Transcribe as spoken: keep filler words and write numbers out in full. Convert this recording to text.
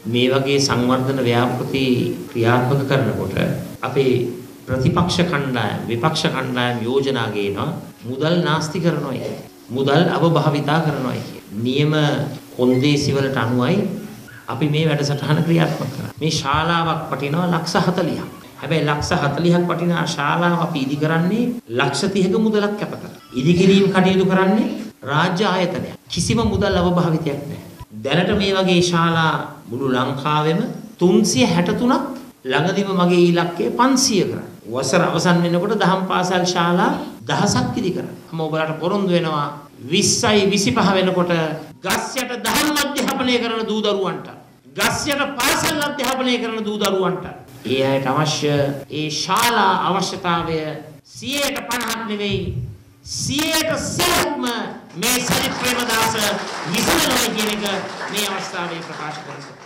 මේ වගේ සංවර්ධන ව්‍යාපෘති ක්‍රියාත්මක කරනකොට අපේ ප්‍රතිපක්ෂ කණ්ඩායම් විපක්ෂ කණ්ඩායම් යෝජනා ගේනවා මුදල් නාස්ති කරනවා කියන්නේ. මුදල් අවභාවිතා කරනවා කියන්නේ. නියම කොන්දේසි වලට අනුවයි අපි මේ වැඩසටහන ක්‍රියාත්මක කරන්නේ. මේ ශාලාවක් වටිනවා ලක්ෂ හතළිහක්. හැබැයි ලක්ෂ හතළිහක් වටිනා ශාලාව අපි ඉදි කරන්නේ ලක්ෂ තිහක මුදලක් කැප කරලා. ඉදි කිරීම කටයුතු කරන්නේ රාජ්‍ය ආයතනයක්. කිසිම මුදල් අවභාවිතයක් නැහැ. දැනට මේ වගේ ශාලා මුළු ලංකාවෙම තුන්සිය හැටතුනක් ළඟදිම මගේ ඉලක්කය පන්සිය කරා. වසර අවසන් වෙනකොට දහම් පාසල් ශාලා දහසක් ඉදි කරා. මම ඔයාලට පොරොන්දු වෙනවා විස්සයි විසිපහ වෙනකොට ගස්යට දහම් අධ්‍යාපනය කරන දූ දරුවන්ට ගස්යට පාසල් අධ්‍යාපනය කරන දූ දරුවන්ට ඒ අයට අවශ්‍ය ඒ ශාලා අවශ්‍යතාවය සියයට පනහක් නෙවෙයි සියයට සීයක්ම මේ සජිත් ප්‍රේමදාස විසඳනවා කියන එක මේ අවස්ථාවේ ප්‍රකාශ කරනවා.